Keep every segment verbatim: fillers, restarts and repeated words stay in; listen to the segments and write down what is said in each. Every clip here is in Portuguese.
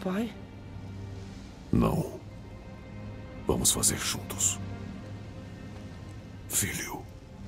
pai? Não. Vamos fazer juntos. Filho.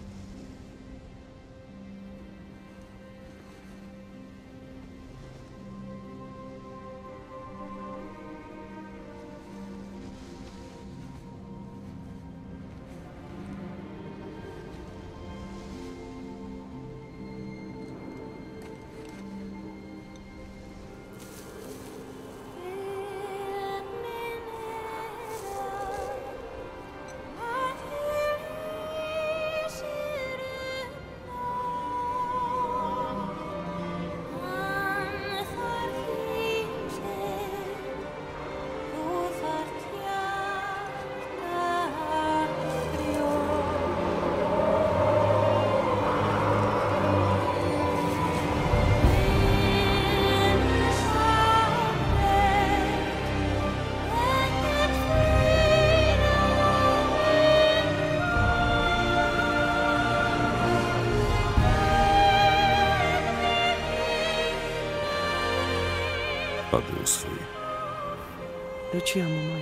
Adeus, Faye. Eu te amo, mãe.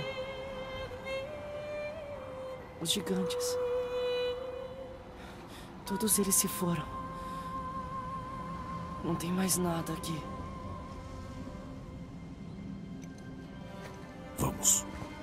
Os gigantes. Todos eles se foram. Não tem mais nada aqui. Vamos.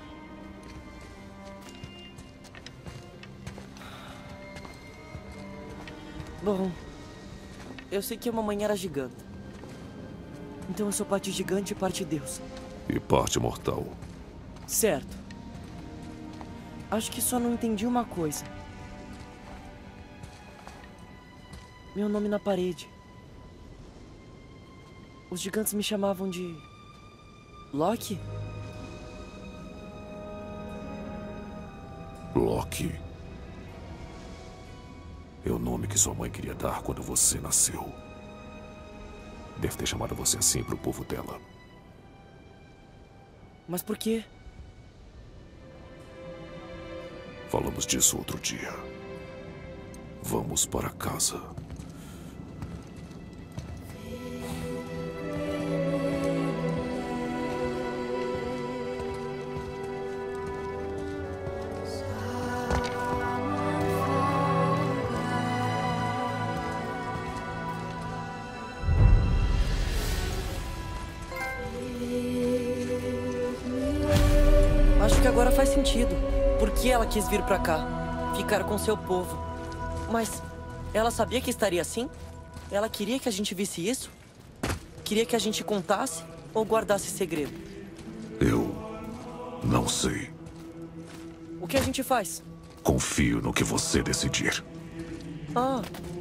Bom, eu sei que a mamãe era gigante. Então eu sou parte gigante e parte Deus. E parte mortal. Certo. Acho que só não entendi uma coisa. Meu nome na parede. Os gigantes me chamavam de... Loki? Loki. É o nome que sua mãe queria dar quando você nasceu. Deve ter chamado você assim para o povo dela. Mas por quê? Falamos disso outro dia. Vamos para casa. Acho que agora faz sentido. Por que ela quis vir pra cá? Ficar com seu povo. Mas ela sabia que estaria assim? Ela queria que a gente visse isso? Queria que a gente contasse ou guardasse segredo? Eu não sei. O que a gente faz? Confio no que você decidir. Ah.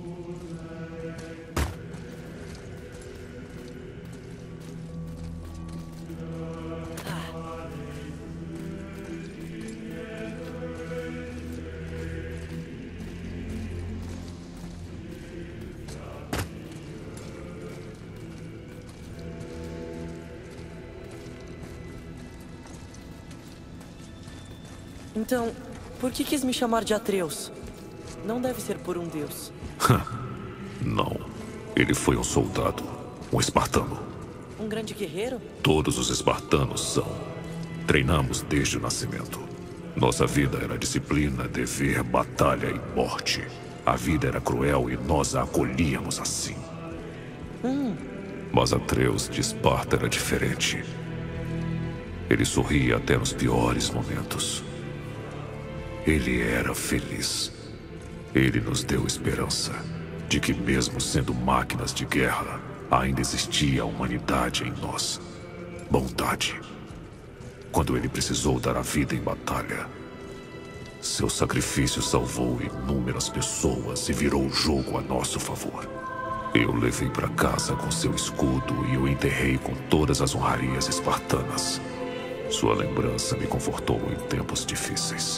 Então, por que quis me chamar de Atreus? Não deve ser por um deus. Não. Ele foi um soldado. Um espartano. Um grande guerreiro? Todos os espartanos são. Treinamos desde o nascimento. Nossa vida era disciplina, dever, batalha e morte. A vida era cruel e nós a acolhíamos assim. Hum. Mas Atreus de Esparta era diferente. Ele sorria até nos piores momentos. Ele era feliz. Ele nos deu esperança de que mesmo sendo máquinas de guerra, ainda existia a humanidade em nós. Bondade. Quando ele precisou dar a vida em batalha, seu sacrifício salvou inúmeras pessoas e virou o jogo a nosso favor. Eu levei para casa com seu escudo e o enterrei com todas as honrarias espartanas. Sua lembrança me confortou em tempos difíceis.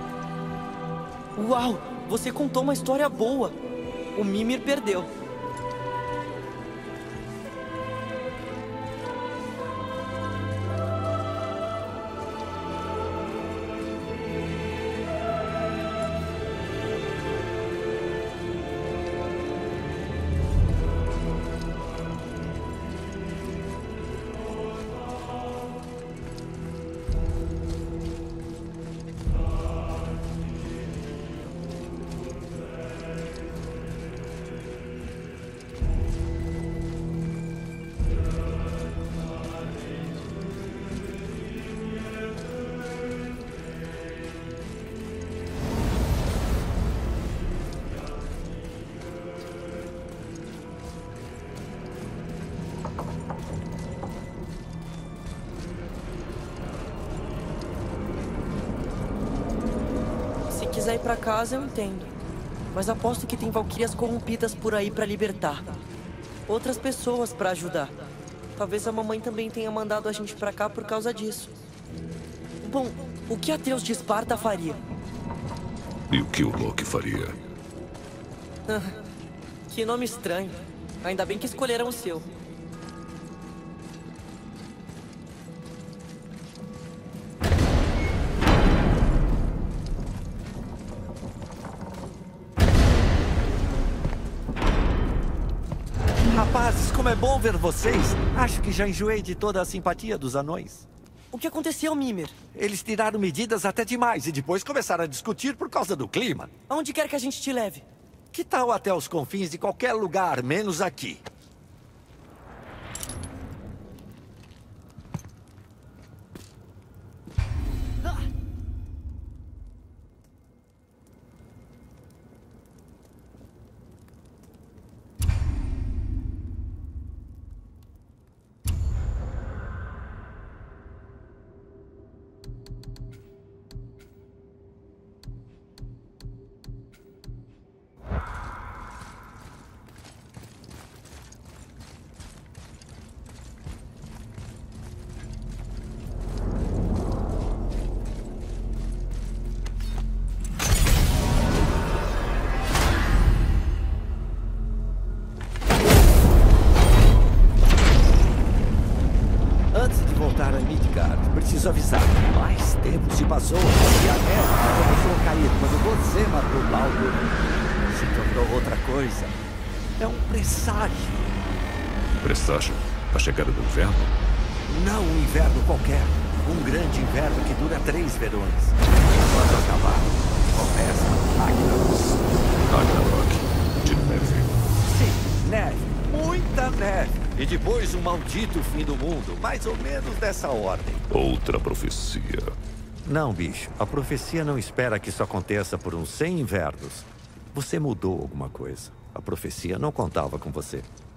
Uau! Você contou uma história boa. O Mimir perdeu. quiser ir pra casa, eu entendo. Mas aposto que tem valquírias corrompidas por aí pra libertar. Outras pessoas pra ajudar. Talvez a mamãe também tenha mandado a gente pra cá por causa disso. Bom, o que Atreus de Esparta faria? E o que o Loki faria? Que nome estranho. Ainda bem que escolheram o seu. Rapazes, como é bom ver vocês. Acho que já enjoei de toda a simpatia dos anões. O que aconteceu, Mimir? Eles tiraram medidas até demais e depois começaram a discutir por causa do clima. Aonde quer que a gente te leve? Que tal até os confins de qualquer lugar, menos aqui? Preciso avisar, mais tempo se passou e a neve começou a cair quando você matou Baldur. Se tornou outra coisa. É um presságio. Presságio? A chegada do inverno? Não um inverno qualquer. Um grande inverno que dura três verões. Quando acabar, começa Ragnarok. Ragnarok. De neve. Sim, neve. Muita neve. E depois um maldito fim do mundo. Mais ou menos dessa ordem. Outra profecia. Não, bicho. A profecia não espera que isso aconteça por uns cem invernos. Você mudou alguma coisa. A profecia não contava com você.